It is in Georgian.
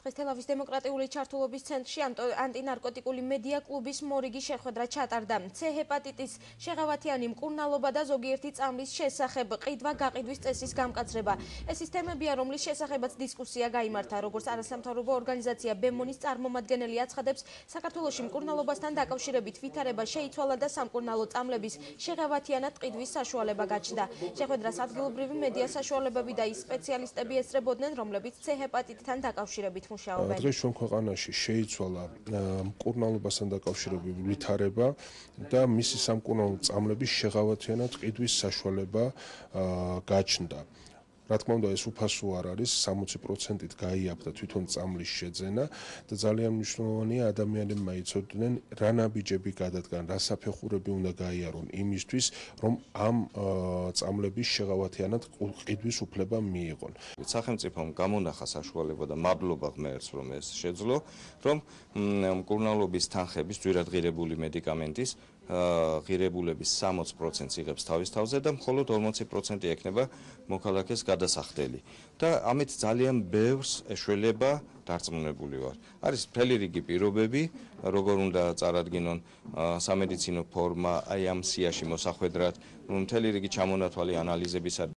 დღეს თელავის დემოკრატიული ჩართულობის ცენტრში ანტინარკოტიკული მედია-კლუბის მორიგი შეხვედრა ჩატარდა. C-ჰეპატიტის, შეღავათიანი, მკურნალობა და ზოგიერთი წამლის შესახებ, ყიდვა-გაყიდვის წესის გამკაცრება. ეს ის თემებია, რომლის შესახებაც დისკუსია გაიმართა, როგორც არასამთავრობო ორგანიზაცია ბემონის წარმომადგენელი აცხადებს, საქართველოში მკურნალობასთან დაკავშირებით ვითარება შეიცვალა და სამკურნალო წამლების შეღავათიანად ყიდვის საშუალება გაჩნდა. შეხვედრას ადგილობრივი მედია საშუალებები და ის სპეციალისტები ესწრებოდნენ, რომლებიც C-ჰეპატიტთან დაკავშირებით დღეს ჩვენ ქვეყანაში შეიცვალა მკურნალობასთან დაკავშირებული ვითარება და მისი სამკურნალო წამლების შეღავათიანად ყიდვის საშუალება გაჩნდა. Რა თქმა უნდა, ეს უფასო არ არის, 60%-ით გაიაფთა თვითონ წამლის შეძენა და ძალიან მნიშვნელოვანია ადამიანებმა იცოდნენ, რა ნაბიჯები გადადგან, რა საფეხურები უნდა გაიარონ იმისთვის, რომ ამ წამლების შეღავათიანად ყიდვის უფლება მიიღონ. სახელმწიფომ გამონახა საშუალება და მადლობა ღმერთს, რომ ეს შეძლო, რომ მკურნალობის თანხების ძვირადღირებული მედიკამენტის ღირებულების 60%-ს იღებს თავის თავზე და მხოლოდ 40% ექნება მოქალაქეს გადასახდელი. და ამით ძალიან ბევრს ეშველება დარწმუნებული ვარ. არის მთელი რიგი პირობები, როგორ უნდა წარადგინონ სამედიცინო ფორმა, აი ამ სიაში მოსახვედრად, მთელი რიგი ჩამონათვალი ანალიზებისა